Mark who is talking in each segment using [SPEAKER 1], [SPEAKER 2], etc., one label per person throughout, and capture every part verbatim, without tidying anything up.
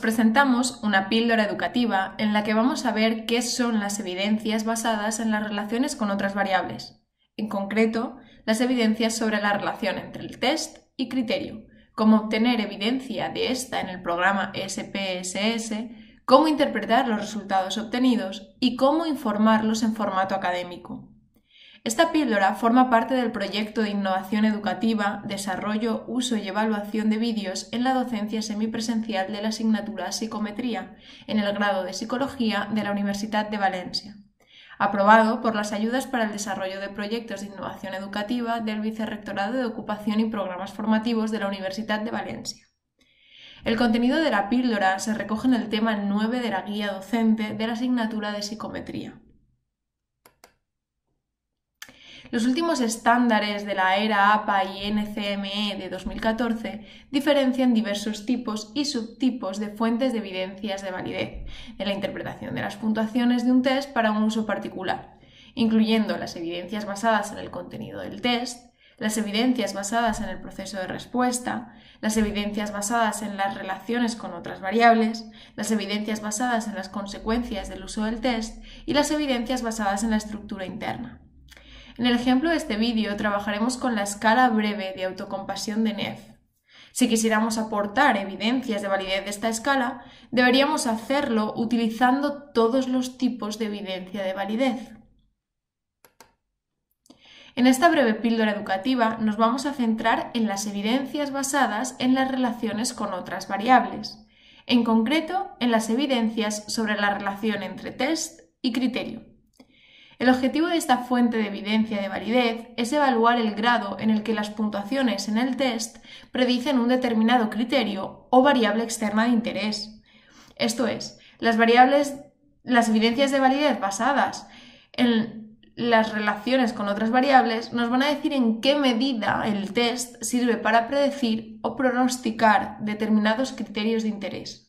[SPEAKER 1] presentamos una píldora educativa en la que vamos a ver qué son las evidencias basadas en las relaciones con otras variables, en concreto, las evidencias sobre la relación entre el test y criterio, cómo obtener evidencia de esta en el programa S P S S, cómo interpretar los resultados obtenidos y cómo informarlos en formato académico. Esta píldora forma parte del proyecto de innovación educativa, desarrollo, uso y evaluación de vídeos en la docencia semipresencial de la asignatura Psicometría en el grado de Psicología de la Universidad de Valencia, aprobado por las ayudas para el desarrollo de proyectos de innovación educativa del Vicerrectorado de Ocupación y Programas Formativos de la Universidad de Valencia. El contenido de la píldora se recoge en el tema nueve de la guía docente de la asignatura de Psicometría. Los últimos estándares de la ERA A P A y N C M E de dos mil catorce diferencian diversos tipos y subtipos de fuentes de evidencias de validez en la interpretación de las puntuaciones de un test para un uso particular, incluyendo las evidencias basadas en el contenido del test, las evidencias basadas en el proceso de respuesta, las evidencias basadas en las relaciones con otras variables, las evidencias basadas en las consecuencias del uso del test y las evidencias basadas en la estructura interna. En el ejemplo de este vídeo trabajaremos con la escala breve de autocompasión de Neff. Si quisiéramos aportar evidencias de validez de esta escala, deberíamos hacerlo utilizando todos los tipos de evidencia de validez. En esta breve píldora educativa nos vamos a centrar en las evidencias basadas en las relaciones con otras variables, en concreto en las evidencias sobre la relación entre test y criterio. El objetivo de esta fuente de evidencia de validez es evaluar el grado en el que las puntuaciones en el test predicen un determinado criterio o variable externa de interés. Esto es, las variables, las evidencias de validez basadas en las relaciones con otras variables nos van a decir en qué medida el test sirve para predecir o pronosticar determinados criterios de interés.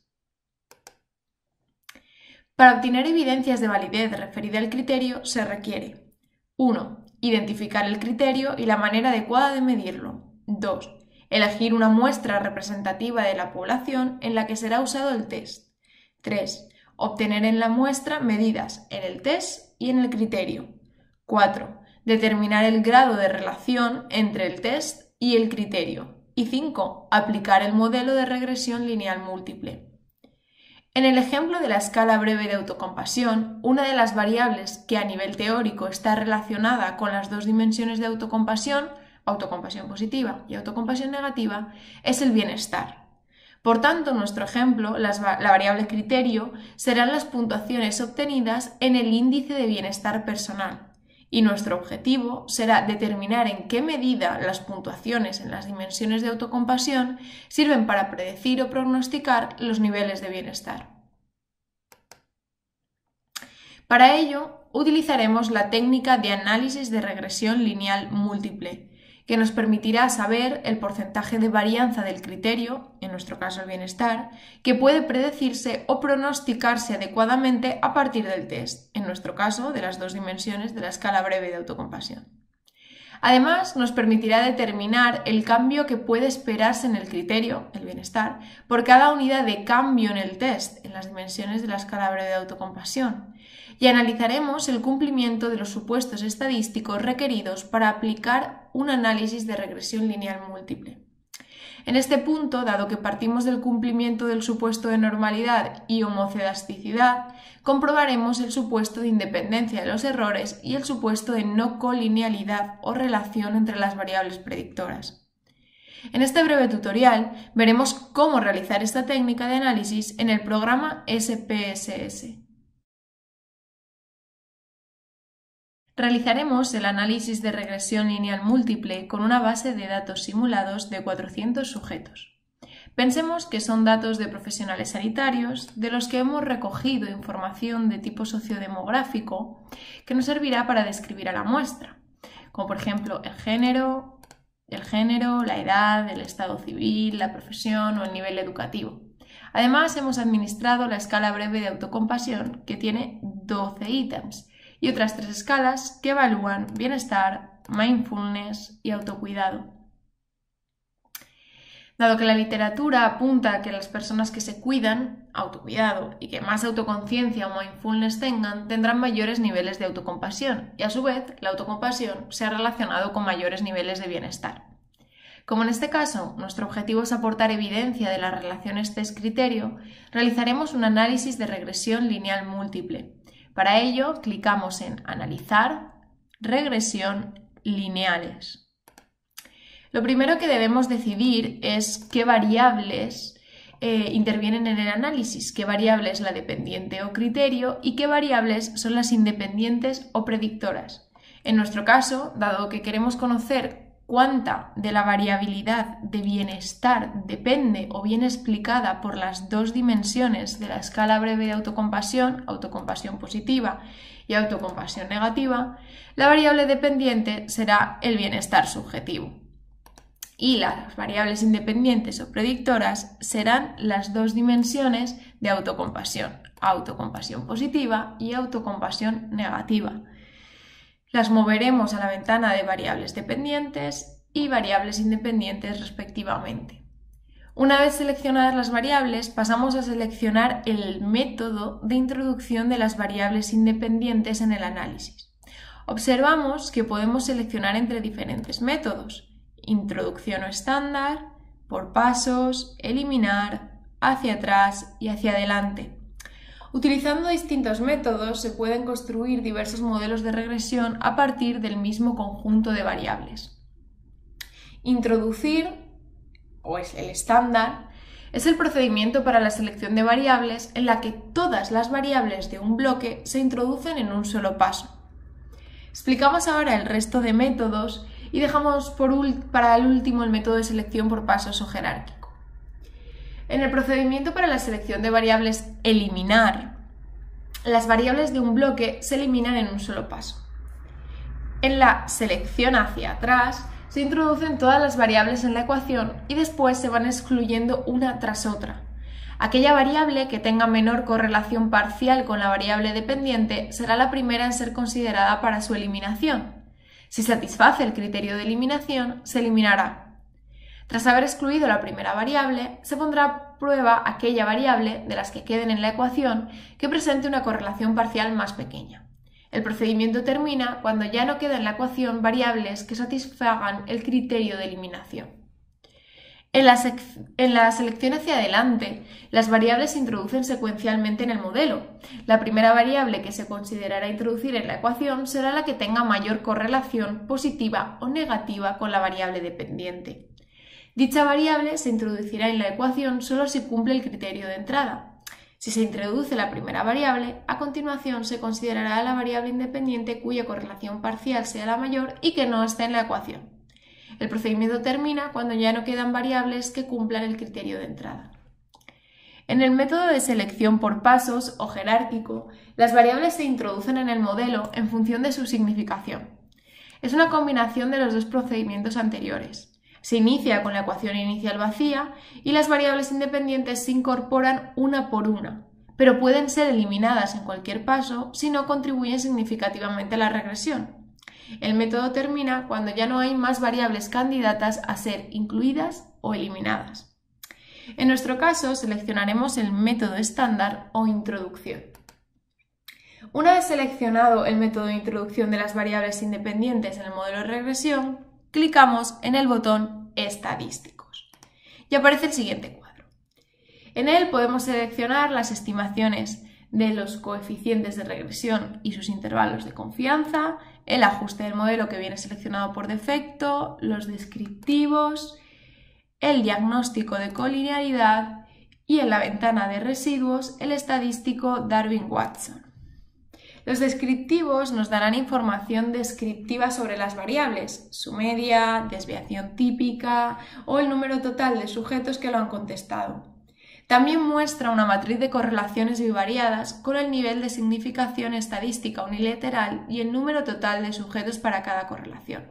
[SPEAKER 1] Para obtener evidencias de validez referida al criterio se requiere uno. Identificar el criterio y la manera adecuada de medirlo. dos. Elegir una muestra representativa de la población en la que será usado el test. tres. Obtener en la muestra medidas en el test y en el criterio. cuatro. Determinar el grado de relación entre el test y el criterio. Y cinco. Aplicar el modelo de regresión lineal múltiple. En el ejemplo de la escala breve de autocompasión, una de las variables que a nivel teórico está relacionada con las dos dimensiones de autocompasión, autocompasión positiva y autocompasión negativa, es el bienestar. Por tanto, en nuestro ejemplo, las, la variable criterio serán las puntuaciones obtenidas en el índice de bienestar personal, y nuestro objetivo será determinar en qué medida las puntuaciones en las dimensiones de autocompasión sirven para predecir o prognosticar los niveles de bienestar. Para ello, utilizaremos la técnica de análisis de regresión lineal múltiple, que nos permitirá saber el porcentaje de varianza del criterio, en nuestro caso el bienestar, que puede predecirse o pronosticarse adecuadamente a partir del test, en nuestro caso de las dos dimensiones de la escala breve de autocompasión. Además, nos permitirá determinar el cambio que puede esperarse en el criterio, el bienestar, por cada unidad de cambio en el test, en las dimensiones de la escala breve de autocompasión, y analizaremos el cumplimiento de los supuestos estadísticos requeridos para aplicar un análisis de regresión lineal múltiple. En este punto, dado que partimos del cumplimiento del supuesto de normalidad y homocedasticidad, comprobaremos el supuesto de independencia de los errores y el supuesto de no colinealidad o relación entre las variables predictoras. En este breve tutorial veremos cómo realizar esta técnica de análisis en el programa S P S S. Realizaremos el análisis de regresión lineal múltiple con una base de datos simulados de cuatrocientos sujetos. Pensemos que son datos de profesionales sanitarios de los que hemos recogido información de tipo sociodemográfico que nos servirá para describir a la muestra, como por ejemplo el género, el género, la edad, el estado civil, la profesión o el nivel educativo. Además, hemos administrado la escala breve de autocompasión, que tiene doce ítems, y otras tres escalas que evalúan bienestar, mindfulness y autocuidado. Dado que la literatura apunta a que las personas que se cuidan, autocuidado, y que más autoconciencia o mindfulness tengan, tendrán mayores niveles de autocompasión, y a su vez la autocompasión se ha relacionado con mayores niveles de bienestar. Como en este caso nuestro objetivo es aportar evidencia de la relación este-criterio, realizaremos un análisis de regresión lineal múltiple. Para ello, clicamos en Analizar, Regresión, Lineales. Lo primero que debemos decidir es qué variables eh, intervienen en el análisis, qué variable es la dependiente o criterio y qué variables son las independientes o predictoras. En nuestro caso, dado que queremos conocer cuánta de la variabilidad de bienestar depende o viene explicada por las dos dimensiones de la escala breve de autocompasión, autocompasión positiva y autocompasión negativa, la variable dependiente será el bienestar subjetivo. Y las variables independientes o predictoras serán las dos dimensiones de autocompasión, autocompasión positiva y autocompasión negativa. Las moveremos a la ventana de variables dependientes y variables independientes respectivamente. Una vez seleccionadas las variables, pasamos a seleccionar el método de introducción de las variables independientes en el análisis. Observamos que podemos seleccionar entre diferentes métodos: introducción o estándar, por pasos, eliminar, hacia atrás y hacia adelante. Utilizando distintos métodos se pueden construir diversos modelos de regresión a partir del mismo conjunto de variables. Introducir, o es el estándar, es el procedimiento para la selección de variables en la que todas las variables de un bloque se introducen en un solo paso. Explicamos ahora el resto de métodos y dejamos por para el último el método de selección por pasos o jerárquico. En el procedimiento para la selección de variables eliminar, las variables de un bloque se eliminan en un solo paso. En la selección hacia atrás se introducen todas las variables en la ecuación y después se van excluyendo una tras otra. Aquella variable que tenga menor correlación parcial con la variable dependiente será la primera en ser considerada para su eliminación. Si satisface el criterio de eliminación, se eliminará. Tras haber excluido la primera variable, se pondrá a prueba aquella variable de las que queden en la ecuación que presente una correlación parcial más pequeña. El procedimiento termina cuando ya no quedan en la ecuación variables que satisfagan el criterio de eliminación. En la, en la selección hacia adelante, las variables se introducen secuencialmente en el modelo. La primera variable que se considerará introducir en la ecuación será la que tenga mayor correlación positiva o negativa con la variable dependiente. Dicha variable se introducirá en la ecuación solo si cumple el criterio de entrada. Si se introduce la primera variable, a continuación se considerará la variable independiente cuya correlación parcial sea la mayor y que no esté en la ecuación. El procedimiento termina cuando ya no quedan variables que cumplan el criterio de entrada. En el método de selección por pasos o jerárquico, las variables se introducen en el modelo en función de su significación. Es una combinación de los dos procedimientos anteriores. Se inicia con la ecuación inicial vacía y las variables independientes se incorporan una por una, pero pueden ser eliminadas en cualquier paso si no contribuyen significativamente a la regresión. El método termina cuando ya no hay más variables candidatas a ser incluidas o eliminadas. En nuestro caso, seleccionaremos el método estándar o introducción. Una vez seleccionado el método de introducción de las variables independientes en el modelo de regresión, clicamos en el botón Estadísticos y aparece el siguiente cuadro. En él podemos seleccionar las estimaciones de los coeficientes de regresión y sus intervalos de confianza, el ajuste del modelo que viene seleccionado por defecto, los descriptivos, el diagnóstico de colinealidad y en la ventana de residuos el estadístico Darwin-Watson. Los descriptivos nos darán información descriptiva sobre las variables, su media, desviación típica o el número total de sujetos que lo han contestado. También muestra una matriz de correlaciones bivariadas con el nivel de significación estadística unilateral y el número total de sujetos para cada correlación.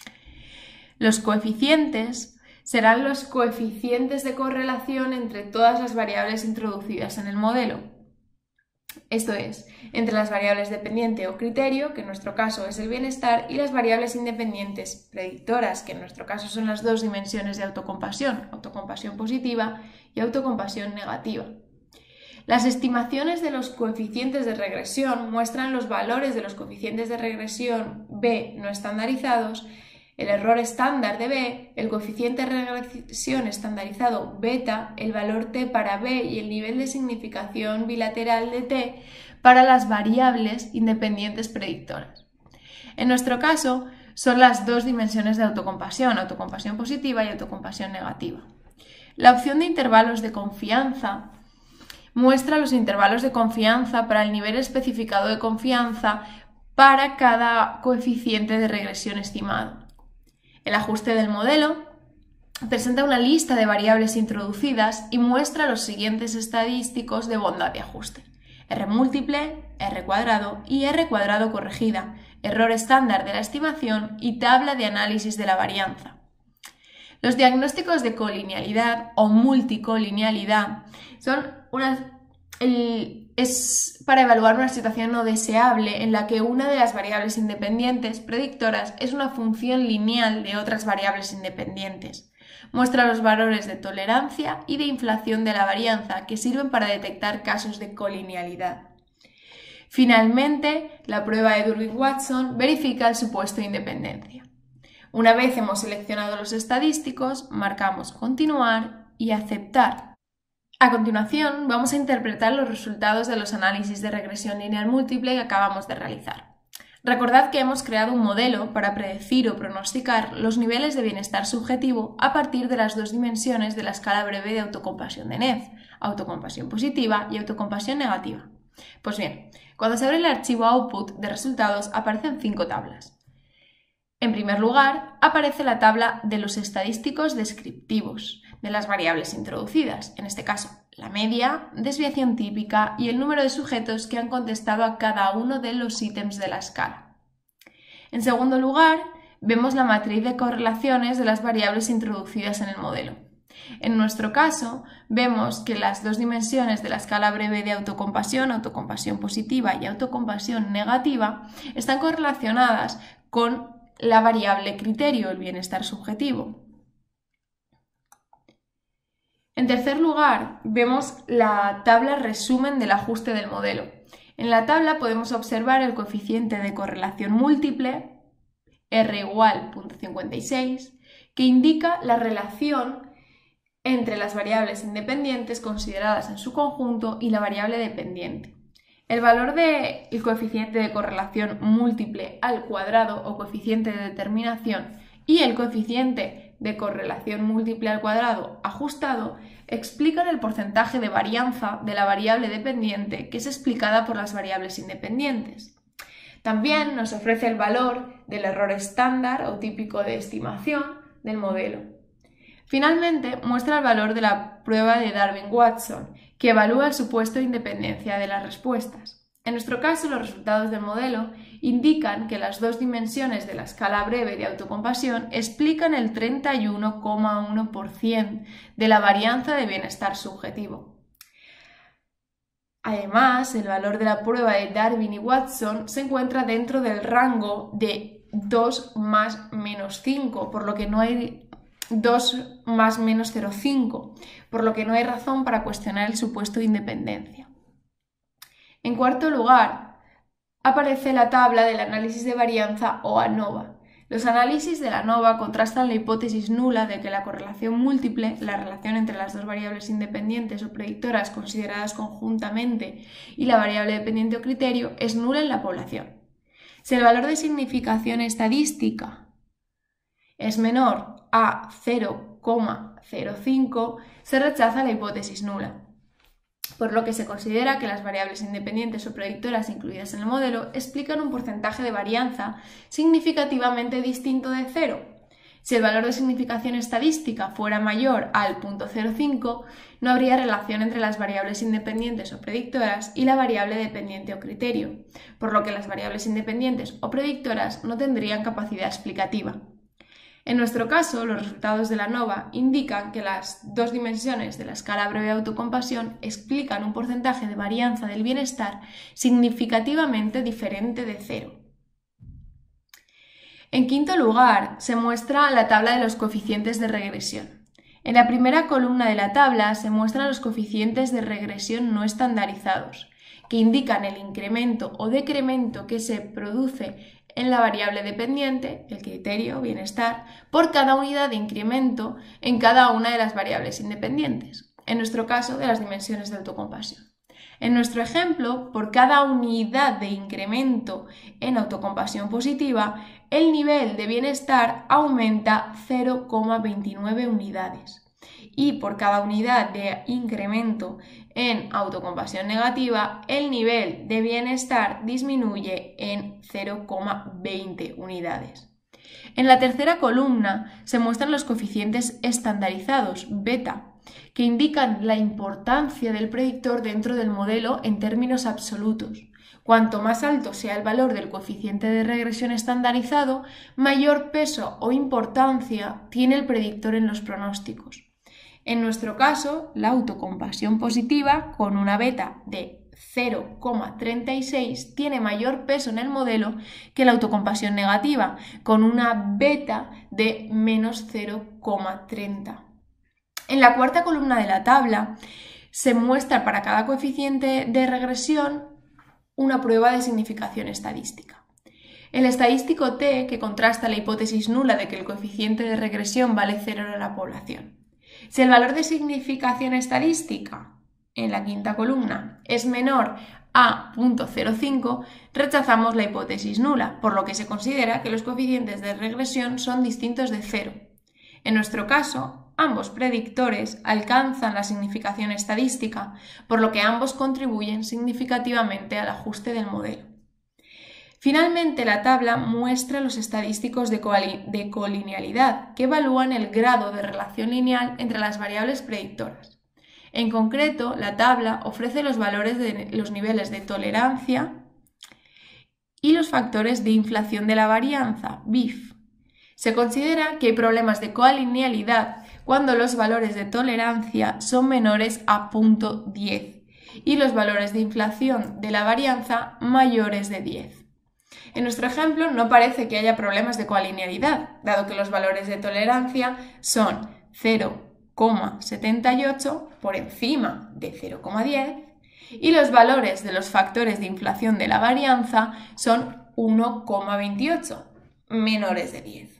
[SPEAKER 1] Los coeficientes serán los coeficientes de correlación entre todas las variables introducidas en el modelo. Esto es, entre las variables dependiente o criterio, que en nuestro caso es el bienestar, y las variables independientes predictoras, que en nuestro caso son las dos dimensiones de autocompasión, autocompasión positiva y autocompasión negativa. Las estimaciones de los coeficientes de regresión muestran los valores de los coeficientes de regresión B no estandarizados, el error estándar de B, el coeficiente de regresión estandarizado beta, el valor t para B y el nivel de significación bilateral de t para las variables independientes predictoras. En nuestro caso, son las dos dimensiones de autocompasión, autocompasión positiva y autocompasión negativa. La opción de intervalos de confianza muestra los intervalos de confianza para el nivel especificado de confianza para cada coeficiente de regresión estimado. El ajuste del modelo presenta una lista de variables introducidas y muestra los siguientes estadísticos de bondad de ajuste: R múltiple, R cuadrado y R cuadrado corregida, error estándar de la estimación y tabla de análisis de la varianza. Los diagnósticos de colinealidad o multicolinealidad son unas, el, es para evaluar una situación no deseable en la que una de las variables independientes predictoras es una función lineal de otras variables independientes. Muestra los valores de tolerancia y de inflación de la varianza que sirven para detectar casos de colinealidad. Finalmente, la prueba de Durbin-Watson verifica el supuesto de independencia. Una vez hemos seleccionado los estadísticos, marcamos Continuar y Aceptar. A continuación, vamos a interpretar los resultados de los análisis de regresión lineal múltiple que acabamos de realizar. Recordad que hemos creado un modelo para predecir o pronosticar los niveles de bienestar subjetivo a partir de las dos dimensiones de la escala breve de autocompasión de Neff, autocompasión positiva y autocompasión negativa. Pues bien, cuando se abre el archivo output de resultados aparecen cinco tablas. En primer lugar, aparece la tabla de los estadísticos descriptivos de las variables introducidas, en este caso la media, desviación típica y el número de sujetos que han contestado a cada uno de los ítems de la escala. En segundo lugar, vemos la matriz de correlaciones de las variables introducidas en el modelo. En nuestro caso, vemos que las dos dimensiones de la escala breve de autocompasión, autocompasión positiva y autocompasión negativa, están correlacionadas con la variable criterio, el bienestar subjetivo. En tercer lugar, vemos la tabla resumen del ajuste del modelo. En la tabla podemos observar el coeficiente de correlación múltiple, R igual cero punto cincuenta y seis, que indica la relación entre las variables independientes consideradas en su conjunto y la variable dependiente. El valor del coeficiente de correlación múltiple al cuadrado o coeficiente de determinación y el coeficiente de correlación múltiple al cuadrado ajustado explican el porcentaje de varianza de la variable dependiente que es explicada por las variables independientes. También nos ofrece el valor del error estándar o típico de estimación del modelo. Finalmente, muestra el valor de la prueba de Durbin-Watson, que evalúa el supuesto de independencia de las respuestas. En nuestro caso, los resultados del modelo indican que las dos dimensiones de la escala breve de autocompasión explican el treinta y uno coma uno por ciento de la varianza de bienestar subjetivo. Además, el valor de la prueba de Durbin y Watson se encuentra dentro del rango de dos más menos cinco, por lo que no hay dos más menos cero coma cinco, por lo que no hay razón para cuestionar el supuesto de independencia. En cuarto lugar, aparece la tabla del análisis de varianza o ANOVA. Los análisis de la ANOVA contrastan la hipótesis nula de que la correlación múltiple, la relación entre las dos variables independientes o predictoras consideradas conjuntamente, y la variable dependiente o criterio es nula en la población. Si el valor de significación estadística es menor a cero coma cero cinco, se rechaza la hipótesis nula, por lo que se considera que las variables independientes o predictoras incluidas en el modelo explican un porcentaje de varianza significativamente distinto de cero. Si el valor de significación estadística fuera mayor al cero punto cero cinco, no habría relación entre las variables independientes o predictoras y la variable dependiente o criterio, por lo que las variables independientes o predictoras no tendrían capacidad explicativa. En nuestro caso, los resultados de la ANOVA indican que las dos dimensiones de la escala breve de autocompasión explican un porcentaje de varianza del bienestar significativamente diferente de cero. En quinto lugar, se muestra la tabla de los coeficientes de regresión. En la primera columna de la tabla se muestran los coeficientes de regresión no estandarizados, que indican el incremento o decremento que se produce en la variable dependiente, el criterio bienestar, por cada unidad de incremento en cada una de las variables independientes, en nuestro caso de las dimensiones de autocompasión. En nuestro ejemplo, por cada unidad de incremento en autocompasión positiva, el nivel de bienestar aumenta cero coma veintinueve unidades. Y por cada unidad de incremento en autocompasión negativa, el nivel de bienestar disminuye en cero coma veinte unidades. En la tercera columna se muestran los coeficientes estandarizados, beta, que indican la importancia del predictor dentro del modelo en términos absolutos. Cuanto más alto sea el valor del coeficiente de regresión estandarizado, mayor peso o importancia tiene el predictor en los pronósticos. En nuestro caso, la autocompasión positiva, con una beta de cero coma treinta y seis, tiene mayor peso en el modelo que la autocompasión negativa, con una beta de menos cero coma treinta. En la cuarta columna de la tabla se muestra para cada coeficiente de regresión una prueba de significación estadística. El estadístico T, que contrasta la hipótesis nula de que el coeficiente de regresión vale cero en la población. Si el valor de significación estadística, en la quinta columna, es menor a punto cero coma cinco, rechazamos la hipótesis nula, por lo que se considera que los coeficientes de regresión son distintos de cero. En nuestro caso, ambos predictores alcanzan la significación estadística, por lo que ambos contribuyen significativamente al ajuste del modelo. Finalmente, la tabla muestra los estadísticos de, de colinealidad, que evalúan el grado de relación lineal entre las variables predictoras. En concreto, la tabla ofrece los valores de los niveles de tolerancia y los factores de inflación de la varianza, B I F. Se considera que hay problemas de colinealidad cuando los valores de tolerancia son menores a punto diez y los valores de inflación de la varianza mayores de diez. En nuestro ejemplo no parece que haya problemas de colinealidad, dado que los valores de tolerancia son cero coma setenta y ocho por encima de cero coma diez y los valores de los factores de inflación de la varianza son uno coma veintiocho, menores de diez.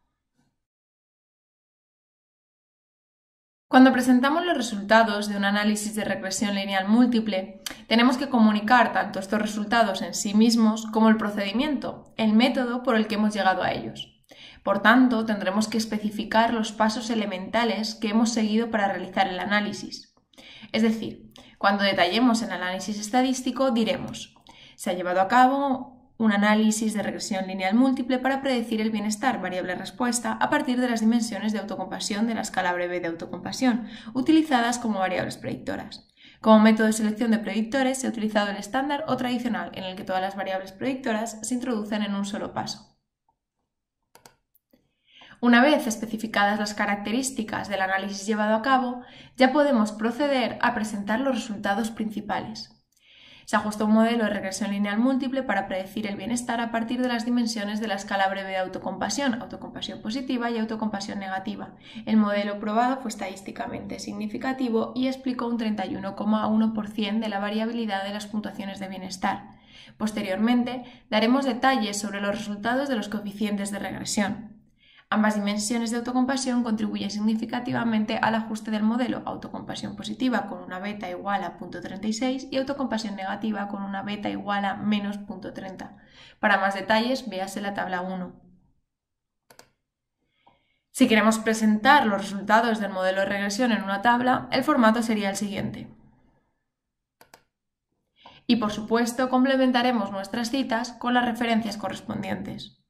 [SPEAKER 1] Cuando presentamos los resultados de un análisis de regresión lineal múltiple, tenemos que comunicar tanto estos resultados en sí mismos como el procedimiento, el método por el que hemos llegado a ellos. Por tanto, tendremos que especificar los pasos elementales que hemos seguido para realizar el análisis. Es decir, cuando detallemos el análisis estadístico, diremos: se ha llevado a cabo un análisis de regresión lineal múltiple para predecir el bienestar, variable respuesta, a partir de las dimensiones de autocompasión de la escala breve de autocompasión, utilizadas como variables predictoras. Como método de selección de predictores se ha utilizado el estándar o tradicional, en el que todas las variables predictoras se introducen en un solo paso. Una vez especificadas las características del análisis llevado a cabo, ya podemos proceder a presentar los resultados principales. Se ajusta un modelo de regresión lineal múltiple para predecir el bienestar a partir de las dimensiones de la escala breve de autocompasión, autocompasión positiva y autocompasión negativa. El modelo probado fue estadísticamente significativo y explicó un treinta y uno coma uno por ciento de la variabilidad de las puntuaciones de bienestar. Posteriormente, daremos detalles sobre los resultados de los coeficientes de regresión. Ambas dimensiones de autocompasión contribuyen significativamente al ajuste del modelo, autocompasión positiva con una beta igual a punto treinta y seis y autocompasión negativa con una beta igual a menos punto treinta. Para más detalles, véase la tabla uno. Si queremos presentar los resultados del modelo de regresión en una tabla, el formato sería el siguiente. Y por supuesto, complementaremos nuestras citas con las referencias correspondientes.